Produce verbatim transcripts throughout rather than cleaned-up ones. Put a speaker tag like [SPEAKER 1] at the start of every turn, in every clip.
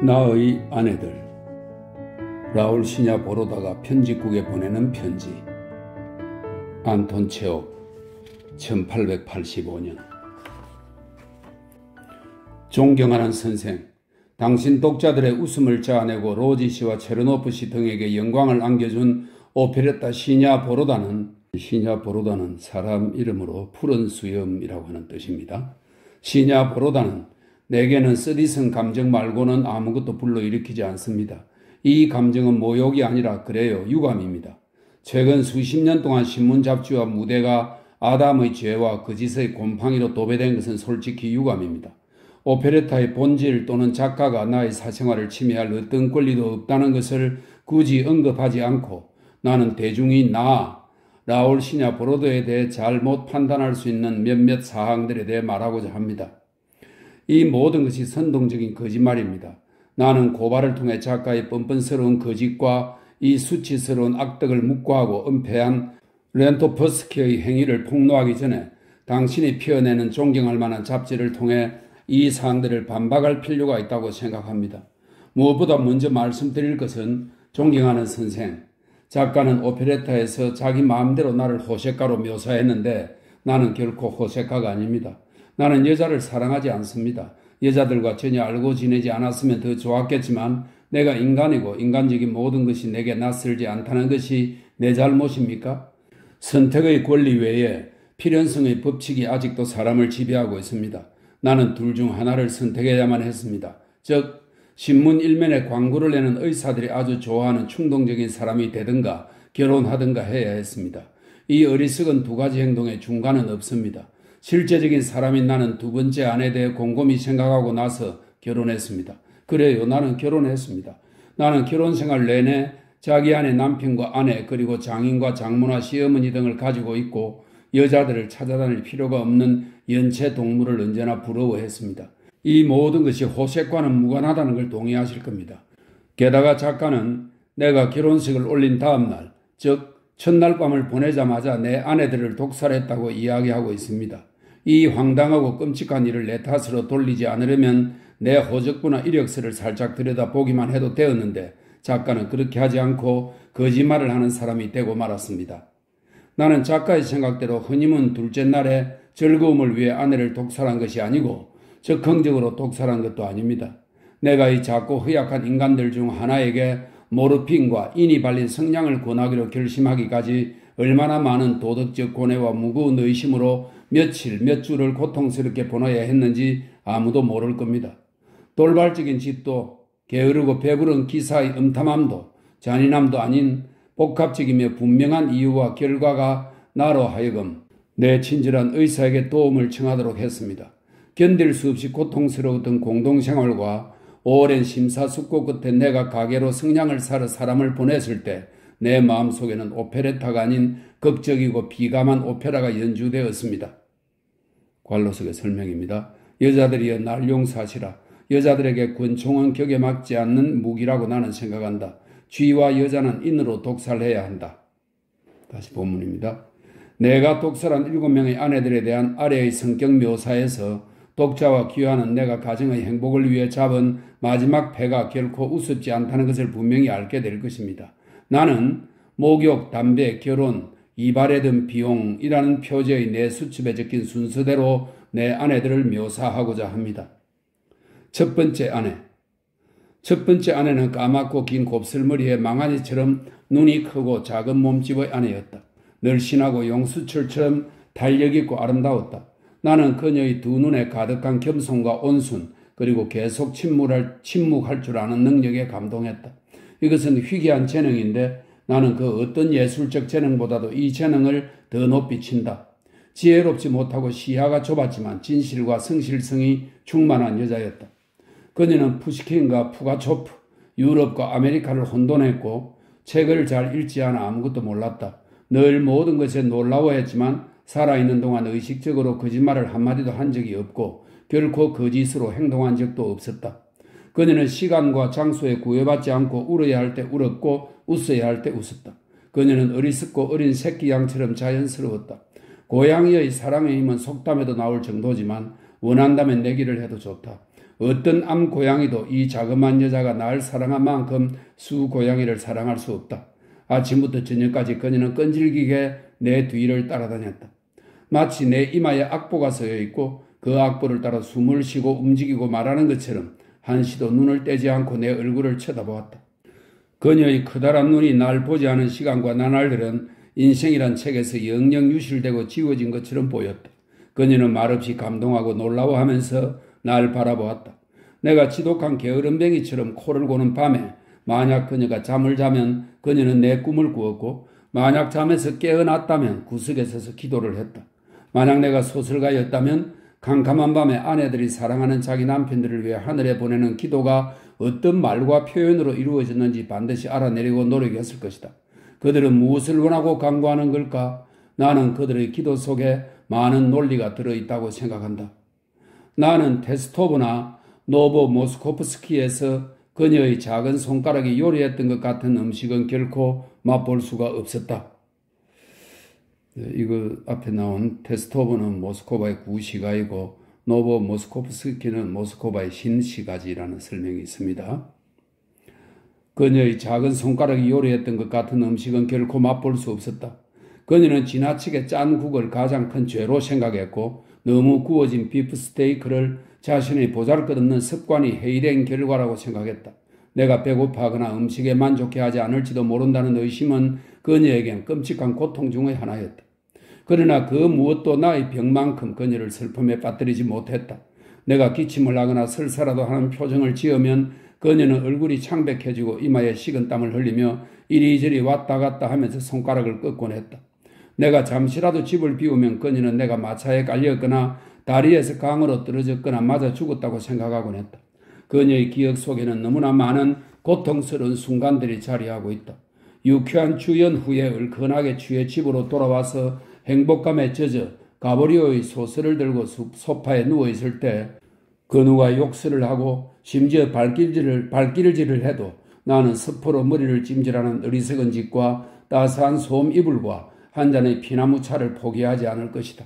[SPEAKER 1] 나의 아내들. 라울 시냐 보로다가 편집국에 보내는 편지. 안톤 체홉 천팔백팔십오 년. 존경하는 선생, 당신 독자들의 웃음을 자아내고 로지 씨와 체르노프 씨 등에게 영광을 안겨준 오페레타 시냐 보로다는 시냐 보로다는 사람 이름으로 푸른 수염이라고 하는 뜻입니다. 시냐 보로다는 내게는 쓰디쓴 감정 말고는 아무것도 불러일으키지 않습니다. 이 감정은 모욕이 아니라 그래요, 유감입니다. 최근 수십 년 동안 신문 잡지와 무대가 아담의 죄와 거짓의 곰팡이로 도배된 것은 솔직히 유감입니다. 오페레타의 본질 또는 작가가 나의 사생활을 침해할 어떤 권리도 없다는 것을 굳이 언급하지 않고 나는 대중이 나, 라울 시냐 보로다에 대해 잘못 판단할 수 있는 몇몇 사항들에 대해 말하고자 합니다. 이 모든 것이 선동적인 거짓말입니다. 나는 고발을 통해 작가의 뻔뻔스러운 거짓과 이 수치스러운 악덕을 묵과하고 은폐한 렌토퍼스키의 행위를 폭로하기 전에 당신이 피어내는 존경할 만한 잡지를 통해 이 사항들을 반박할 필요가 있다고 생각합니다. 무엇보다 먼저 말씀드릴 것은 존경하는 선생, 작가는 오페레타에서 자기 마음대로 나를 호색가로 묘사했는데 나는 결코 호색가가 아닙니다. 나는 여자를 사랑하지 않습니다. 여자들과 전혀 알고 지내지 않았으면 더 좋았겠지만 내가 인간이고 인간적인 모든 것이 내게 낯설지 않다는 것이 내 잘못입니까? 선택의 권리 외에 필연성의 법칙이 아직도 사람을 지배하고 있습니다. 나는 둘 중 하나를 선택해야만 했습니다. 즉 신문 일면에 광고를 내는 의사들이 아주 좋아하는 충동적인 사람이 되든가 결혼하든가 해야 했습니다. 이 어리석은 두 가지 행동의 중간은 없습니다. 실제적인 사람인 나는 두 번째 아내에 대해 곰곰이 생각하고 나서 결혼했습니다. 그래요, 나는 결혼했습니다. 나는 결혼생활 내내 자기 안에 남편과 아내 그리고 장인과 장모나 시어머니 등을 가지고 있고 여자들을 찾아다닐 필요가 없는 연체 동물을 언제나 부러워했습니다. 이 모든 것이 호색과는 무관하다는 걸 동의하실 겁니다. 게다가 작가는 내가 결혼식을 올린 다음 날, 즉 첫날 밤을 보내자마자 내 아내들을 독살했다고 이야기하고 있습니다. 이 황당하고 끔찍한 일을 내 탓으로 돌리지 않으려면 내 호적부나 이력서를 살짝 들여다보기만 해도 되었는데 작가는 그렇게 하지 않고 거짓말을 하는 사람이 되고 말았습니다. 나는 작가의 생각대로 흔히문 둘째 날에 즐거움을 위해 아내를 독살한 것이 아니고 적극적으로 독살한 것도 아닙니다. 내가 이 작고 허약한 인간들 중 하나에게 모르핀과 인이 발린 성냥을 권하기로 결심하기까지 얼마나 많은 도덕적 고뇌와 무거운 의심으로 며칠 몇 주를 고통스럽게 보내야 했는지 아무도 모를 겁니다. 돌발적인 짓도 게으르고 배부른 기사의 음탐함도 잔인함도 아닌 복합적이며 분명한 이유와 결과가 나로 하여금 내 친절한 의사에게 도움을 청하도록 했습니다. 견딜 수 없이 고통스러웠던 공동생활과 오랜 심사숙고 끝에 내가 가게로 성냥을 사러 사람을 보냈을 때 내 마음속에는 오페레타가 아닌 극적이고 비감한 오페라가 연주되었습니다. 관로석의 설명입니다. 여자들이여 날 용서하시라. 여자들에게 권총은 격에 맞지 않는 무기라고 나는 생각한다. 쥐와 여자는 인으로 독살해야 한다. 다시 본문입니다. 내가 독살한 일곱 명의 아내들에 대한 아래의 성격 묘사에서 독자와 귀하는 내가 가정의 행복을 위해 잡은 마지막 패가 결코 우습지 않다는 것을 분명히 알게 될 것입니다. 나는 목욕, 담배, 결혼, 이발에 든 비용이라는 표제의 내 수첩에 적힌 순서대로 내 아내들을 묘사하고자 합니다. 첫 번째 아내. 첫 번째 아내는 까맣고 긴 곱슬머리에 망아지처럼 눈이 크고 작은 몸집의 아내였다. 늘씬하고 용수철처럼 달력있고 아름다웠다. 나는 그녀의 두 눈에 가득한 겸손과 온순 그리고 계속 침묵할, 침묵할 줄 아는 능력에 감동했다. 이것은 희귀한 재능인데 나는 그 어떤 예술적 재능보다도 이 재능을 더 높이 친다. 지혜롭지 못하고 시야가 좁았지만 진실과 성실성이 충만한 여자였다. 그녀는 푸시킨과 푸가초프, 유럽과 아메리카를 혼돈했고 책을 잘 읽지 않아 아무것도 몰랐다. 늘 모든 것에 놀라워했지만 살아있는 동안 의식적으로 거짓말을 한마디도 한 적이 없고 결코 거짓으로 행동한 적도 없었다. 그녀는 시간과 장소에 구애받지 않고 울어야 할 때 울었고 웃어야 할 때 웃었다. 그녀는 어리석고 어린 새끼 양처럼 자연스러웠다. 고양이의 사랑의 힘은 속담에도 나올 정도지만 원한다면 내기를 해도 좋다. 어떤 암고양이도 이 자그마한 여자가 날 사랑한 만큼 수고양이를 사랑할 수 없다. 아침부터 저녁까지 그녀는 끈질기게 내 뒤를 따라다녔다. 마치 내 이마에 악보가 서여 있고 그 악보를 따라 숨을 쉬고 움직이고 말하는 것처럼 한시도 눈을 떼지 않고 내 얼굴을 쳐다보았다. 그녀의 커다란 눈이 날 보지 않은 시간과 나날들은 인생이란 책에서 영영 유실되고 지워진 것처럼 보였다. 그녀는 말없이 감동하고 놀라워하면서 날 바라보았다. 내가 지독한 게으름뱅이처럼 코를 고는 밤에 만약 그녀가 잠을 자면 그녀는 내 꿈을 꾸었고 만약 잠에서 깨어났다면 구석에 서서 기도를 했다. 만약 내가 소설가였다면 캄캄한 밤에 아내들이 사랑하는 자기 남편들을 위해 하늘에 보내는 기도가 어떤 말과 표현으로 이루어졌는지 반드시 알아내려고 노력했을 것이다. 그들은 무엇을 원하고 간구하는 걸까? 나는 그들의 기도 속에 많은 논리가 들어있다고 생각한다. 나는 테스토브나 노보 모스코프스키에서 그녀의 작은 손가락이 요리했던 것 같은 음식은 결코 맛볼 수가 없었다. 이거 앞에 나온 테스토브는 모스코바의 구시가이고 노보 모스코프스키는 모스코바의 신시가지라는 설명이 있습니다. 그녀의 작은 손가락이 요리했던 것 같은 음식은 결코 맛볼 수 없었다. 그녀는 지나치게 짠 국을 가장 큰 죄로 생각했고 너무 구워진 비프 스테이크를 자신의 보잘것없는 습관이 해이된 결과라고 생각했다. 내가 배고파하거나 음식에 만족해하지 않을지도 모른다는 의심은 그녀에겐 끔찍한 고통 중의 하나였다. 그러나 그 무엇도 나의 병만큼 그녀를 슬픔에 빠뜨리지 못했다. 내가 기침을 하거나 설사라도 하는 표정을 지으면 그녀는 얼굴이 창백해지고 이마에 식은 땀을 흘리며 이리저리 왔다 갔다 하면서 손가락을 꺾곤 했다. 내가 잠시라도 집을 비우면 그녀는 내가 마차에 깔렸거나 다리에서 강으로 떨어졌거나 맞아 죽었다고 생각하곤 했다. 그녀의 기억 속에는 너무나 많은 고통스러운 순간들이 자리하고 있다. 유쾌한 주연 후에 얼큰하게 취해 집으로 돌아와서 행복감에 젖어 가브리오의 소설을 들고 소파에 누워있을 때 그 누가 욕설을 하고 심지어 발길질을, 발길질을 해도 나는 스포로 머리를 찜질하는 어리석은 짓과 따스한 솜 이불과 한 잔의 피나무 차를 포기하지 않을 것이다.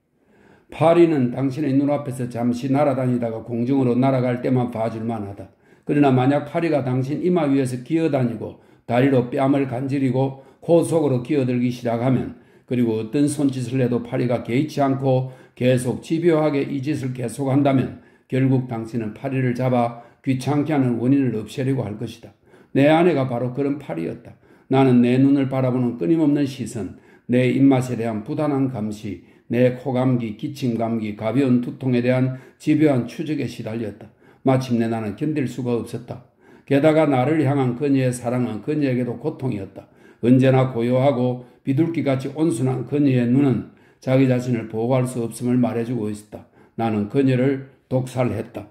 [SPEAKER 1] 파리는 당신의 눈앞에서 잠시 날아다니다가 공중으로 날아갈 때만 봐줄만 하다. 그러나 만약 파리가 당신 이마 위에서 기어다니고 다리로 뺨을 간지리고 코 속으로 기어들기 시작하면 그리고 어떤 손짓을 해도 파리가 개의치 않고 계속 집요하게 이 짓을 계속한다면 결국 당신은 파리를 잡아 귀찮게 하는 원인을 없애려고 할 것이다. 내 아내가 바로 그런 파리였다. 나는 내 눈을 바라보는 끊임없는 시선, 내 입맛에 대한 부단한 감시, 내 코감기, 기침감기, 가벼운 두통에 대한 집요한 추적에 시달렸다. 마침내 나는 견딜 수가 없었다. 게다가 나를 향한 그녀의 사랑은 그녀에게도 고통이었다. 언제나 고요하고 비둘기같이 온순한 그녀의 눈은 자기 자신을 보호할 수 없음을 말해주고 있었다. 나는 그녀를 독살했다.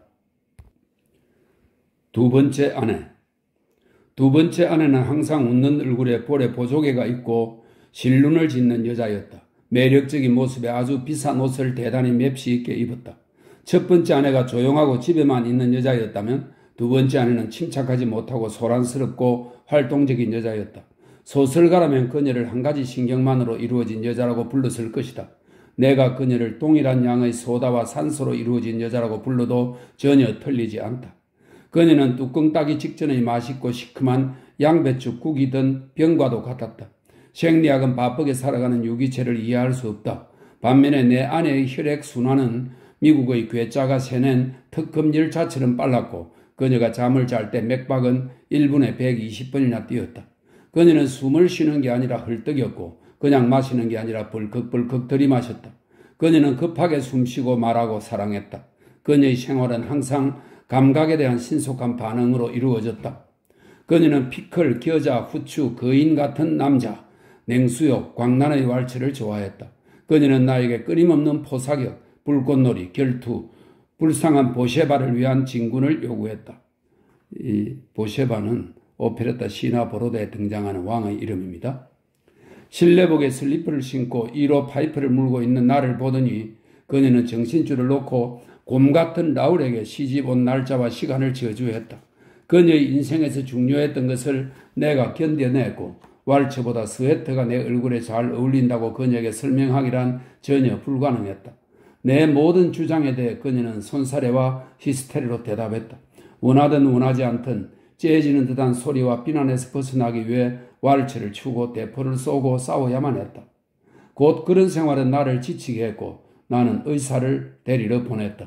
[SPEAKER 1] 두 번째 아내. 두 번째 아내는 항상 웃는 얼굴에 볼에 보조개가 있고 실눈을 짓는 여자였다. 매력적인 모습에 아주 비싼 옷을 대단히 맵시 있게 입었다. 첫 번째 아내가 조용하고 집에만 있는 여자였다면 두 번째 아내는 침착하지 못하고 소란스럽고 활동적인 여자였다. 소설가라면 그녀를 한 가지 신경만으로 이루어진 여자라고 불렀을 것이다. 내가 그녀를 동일한 양의 소다와 산소로 이루어진 여자라고 불러도 전혀 틀리지 않다. 그녀는 뚜껑 따기 직전의 맛있고 시큼한 양배추국이든 병과도 같았다. 생리학은 바쁘게 살아가는 유기체를 이해할 수 없다. 반면에 내 아내의 혈액순환은 미국의 괴짜가 세낸 특급 열차처럼 빨랐고 그녀가 잠을 잘 때 맥박은 일 분에 백이십 번이나 뛰었다. 그녀는 숨을 쉬는 게 아니라 헐떡였고 그냥 마시는 게 아니라 벌컥벌컥 들이마셨다. 그녀는 급하게 숨쉬고 말하고 사랑했다. 그녀의 생활은 항상 감각에 대한 신속한 반응으로 이루어졌다. 그녀는 피클, 겨자, 후추, 거인 같은 남자, 냉수욕, 광란의 왈츠를 좋아했다. 그녀는 나에게 끊임없는 포사격, 불꽃놀이, 결투, 불쌍한 보셰바를 위한 진군을 요구했다. 이 보셰바는 오페레타 시나 보로데에 등장하는 왕의 이름입니다. 실내복에 슬리퍼를 신고 이로 파이프를 물고 있는 나를 보더니 그녀는 정신줄을 놓고 곰 같은 라울에게 시집 온 날짜와 시간을 저주했다. 그녀의 인생에서 중요했던 것을 내가 견뎌냈고 왈츠보다 스웨터가 내 얼굴에 잘 어울린다고 그녀에게 설명하기란 전혀 불가능했다. 내 모든 주장에 대해 그녀는 손사래와 히스테리로 대답했다. 원하든 원하지 않든 째지는 듯한 소리와 비난에서 벗어나기 위해 왈츠를 추고 대포를 쏘고 싸워야만 했다. 곧 그런 생활은 나를 지치게 했고 나는 의사를 데리러 보냈다.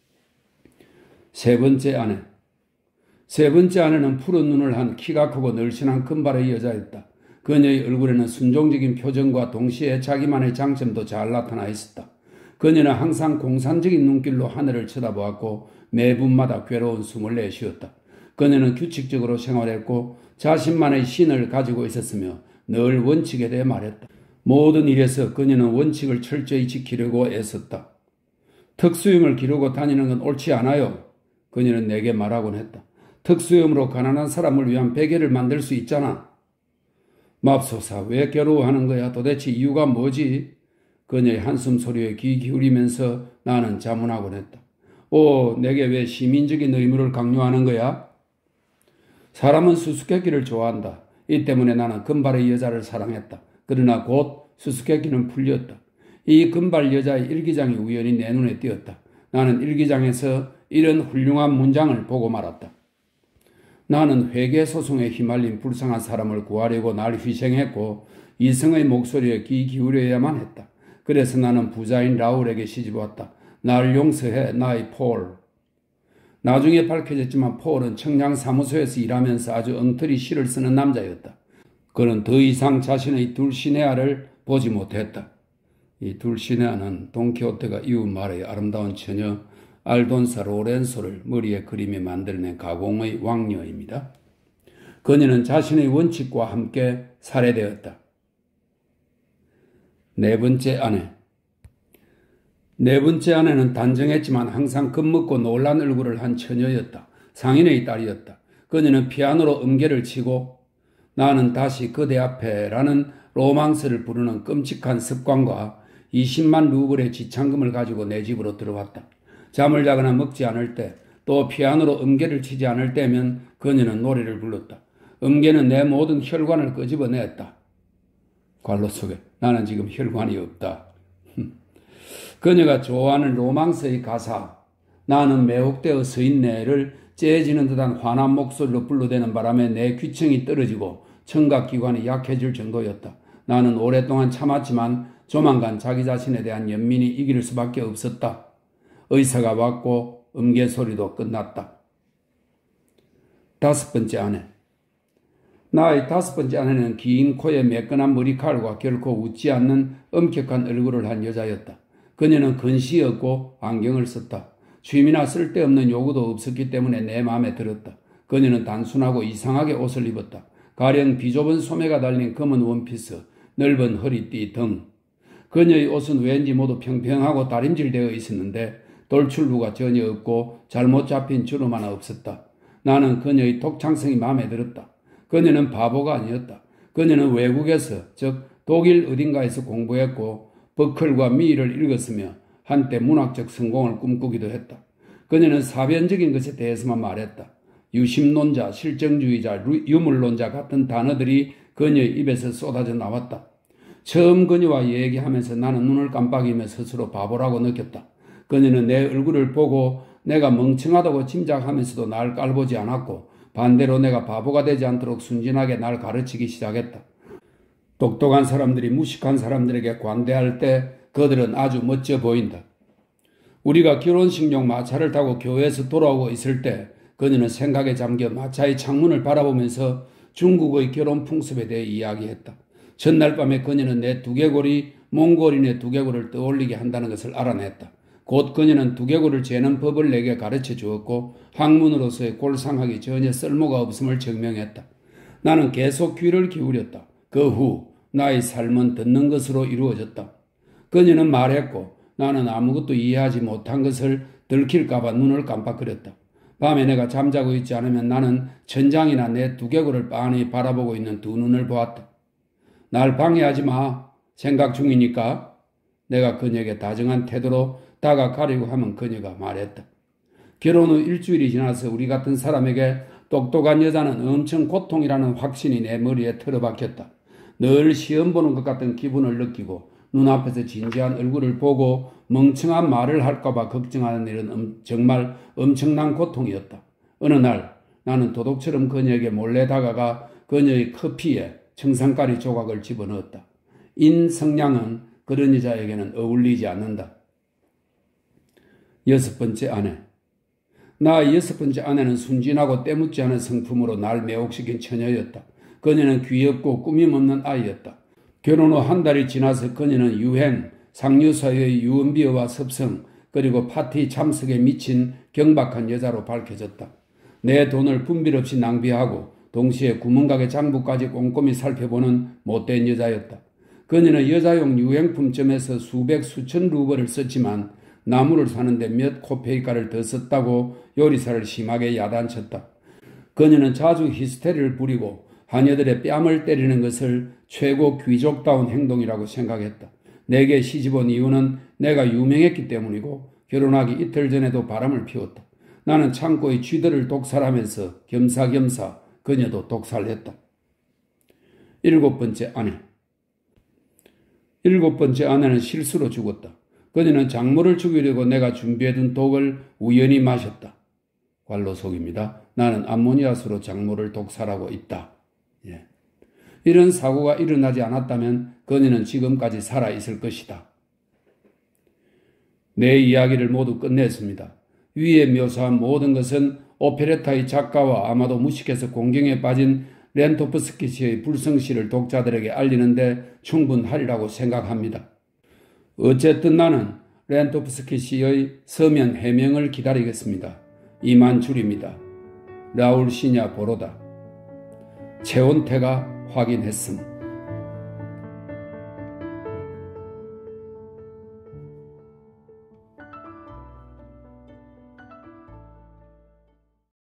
[SPEAKER 1] 세 번째 아내. 세 번째 아내는 푸른 눈을 한 키가 크고 늘씬한 금발의 여자였다. 그녀의 얼굴에는 순종적인 표정과 동시에 자기만의 장점도 잘 나타나 있었다. 그녀는 항상 공산적인 눈길로 하늘을 쳐다보았고 매분마다 괴로운 숨을 내쉬었다. 그녀는 규칙적으로 생활했고 자신만의 신을 가지고 있었으며 늘 원칙에 대해 말했다. 모든 일에서 그녀는 원칙을 철저히 지키려고 애썼다. 특수형을 기르고 다니는 건 옳지 않아요. 그녀는 내게 말하곤 했다. 특수형으로 가난한 사람을 위한 베개를 만들 수 있잖아. 맙소사, 왜 괴로워하는 거야? 도대체 이유가 뭐지? 그녀의 한숨 소리에 귀 기울이면서 나는 자문하곤 했다. 오, 내게 왜 시민적인 의무를 강요하는 거야? 사람은 수수께끼를 좋아한다. 이 때문에 나는 금발의 여자를 사랑했다. 그러나 곧 수수께끼는 풀렸다. 이 금발 여자의 일기장이 우연히 내 눈에 띄었다. 나는 일기장에서 이런 훌륭한 문장을 보고 말았다. 나는 회계소송에 휘말린 불쌍한 사람을 구하려고 날 희생했고 이성의 목소리에 귀 기울여야만 했다. 그래서 나는 부자인 라울에게 시집왔다. 날 용서해, 나의 폴. 나중에 밝혀졌지만 폴은 청량사무소에서 일하면서 아주 엉터리 시를 쓰는 남자였다. 그는 더 이상 자신의 둘시네아를 보지 못했다. 이 둘시네아는 돈키호테가 이웃 마을의 아름다운 처녀 알돈사 로렌소를 머리에 그림에 만들어낸 가공의 왕녀입니다. 그녀는 자신의 원칙과 함께 살해되었다. 네 번째 아내. 네 번째 아내는 단정했지만 항상 겁먹고 놀란 얼굴을 한 처녀였다. 상인의 딸이었다. 그녀는 피아노로 음계를 치고 나는 다시 그대 앞에 라는 로망스를 부르는 끔찍한 습관과 이십만 루블의 지참금을 가지고 내 집으로 들어왔다. 잠을 자거나 먹지 않을 때, 또 피아노로 음계를 치지 않을 때면 그녀는 노래를 불렀다. 음계는 내 모든 혈관을 끄집어냈다. 관로 속에 나는 지금 혈관이 없다. 그녀가 좋아하는 로망스의 가사, 나는 매혹되어 서 있네를 째지는 듯한 환한 목소리로 불러대는 바람에 내 귀청이 떨어지고 청각기관이 약해질 정도였다. 나는 오랫동안 참았지만 조만간 자기 자신에 대한 연민이 이길 수밖에 없었다. 의사가 왔고 음계 소리도 끝났다. 다섯 번째 아내. 나의 다섯 번째 아내는 긴 코에 매끈한 머리칼과 결코 웃지 않는 엄격한 얼굴을 한 여자였다. 그녀는 근시였고 안경을 썼다. 취미나 쓸데없는 요구도 없었기 때문에 내 마음에 들었다. 그녀는 단순하고 이상하게 옷을 입었다. 가령 비좁은 소매가 달린 검은 원피스, 넓은 허리띠 등. 그녀의 옷은 왠지 모두 평평하고 다림질되어 있었는데 돌출부가 전혀 없고 잘못 잡힌 주름 하나 없었다. 나는 그녀의 독창성이 마음에 들었다. 그녀는 바보가 아니었다. 그녀는 외국에서, 즉 독일 어딘가에서 공부했고 버클과 미를 읽었으며 한때 문학적 성공을 꿈꾸기도 했다. 그녀는 사변적인 것에 대해서만 말했다. 유심론자, 실정주의자, 유물론자 같은 단어들이 그녀의 입에서 쏟아져 나왔다. 처음 그녀와 얘기하면서 나는 눈을 깜빡이며 스스로 바보라고 느꼈다. 그녀는 내 얼굴을 보고 내가 멍청하다고 짐작하면서도 날 깔보지 않았고 반대로 내가 바보가 되지 않도록 순진하게 날 가르치기 시작했다. 똑똑한 사람들이 무식한 사람들에게 관대할 때 그들은 아주 멋져 보인다. 우리가 결혼식용 마차를 타고 교회에서 돌아오고 있을 때 그녀는 생각에 잠겨 마차의 창문을 바라보면서 중국의 결혼 풍습에 대해 이야기했다. 전날 밤에 그녀는 내 두개골이 몽골인의 두개골을 떠올리게 한다는 것을 알아냈다. 곧 그녀는 두개골을 재는 법을 내게 가르쳐 주었고 학문으로서의 골상학이 전혀 쓸모가 없음을 증명했다. 나는 계속 귀를 기울였다. 그 후 나의 삶은 듣는 것으로 이루어졌다. 그녀는 말했고 나는 아무것도 이해하지 못한 것을 들킬까 봐 눈을 깜빡거렸다. 밤에 내가 잠자고 있지 않으면 나는 천장이나 내 두개골을 빤히 바라보고 있는 두 눈을 보았다. 날 방해하지 마. 생각 중이니까. 내가 그녀에게 다정한 태도로 다가가려고 하면 그녀가 말했다. 결혼 후 일주일이 지나서 우리 같은 사람에게 똑똑한 여자는 엄청 고통이라는 확신이 내 머리에 틀어박혔다. 늘 시험 보는 것 같은 기분을 느끼고 눈앞에서 진지한 얼굴을 보고 멍청한 말을 할까봐 걱정하는 일은 정말 엄청난 고통이었다. 어느 날 나는 도둑처럼 그녀에게 몰래 다가가 그녀의 커피에 청산가리 조각을 집어넣었다. 인성량은 그런 여자에게는 어울리지 않는다. 여섯 번째 아내. 나의 여섯 번째 아내는 순진하고 때묻지 않은 성품으로 날 매혹시킨 처녀였다. 그녀는 귀엽고 꾸밈없는 아이였다. 결혼 후 한 달이 지나서 그녀는 유행, 상류사회의 유언비어와 섭성, 그리고 파티 참석에 미친 경박한 여자로 밝혀졌다. 내 돈을 분별 없이 낭비하고 동시에 구멍가게 장부까지 꼼꼼히 살펴보는 못된 여자였다. 그녀는 여자용 유행품점에서 수백 수천 루버를 썼지만 나무를 사는데 몇 코페이가를 더 썼다고 요리사를 심하게 야단쳤다. 그녀는 자주 히스테리를 부리고 하녀들의 뺨을 때리는 것을 최고 귀족다운 행동이라고 생각했다. 내게 시집온 이유는 내가 유명했기 때문이고 결혼하기 이틀 전에도 바람을 피웠다. 나는 창고의 쥐들을 독살하면서 겸사겸사 그녀도 독살했다. 일곱 번째 아내. 일곱 번째 아내는 실수로 죽었다. 그녀는 작물을 죽이려고 내가 준비해둔 독을 우연히 마셨다. 관로속입니다. 나는 암모니아수로 작물을 독살하고 있다. 예. 이런 사고가 일어나지 않았다면 그녀는 지금까지 살아있을 것이다. 내 이야기를 모두 끝냈습니다. 위에 묘사한 모든 것은 오페레타의 작가와 아마도 무식해서 공경에 빠진 렌토프스키 씨의 불성실을 독자들에게 알리는데 충분하리라고 생각합니다. 어쨌든 나는 렌토프스키 씨의 서면 해명을 기다리겠습니다. 이만 줄입니다. 라울 시냐 보로다. 최원태가 확인했음.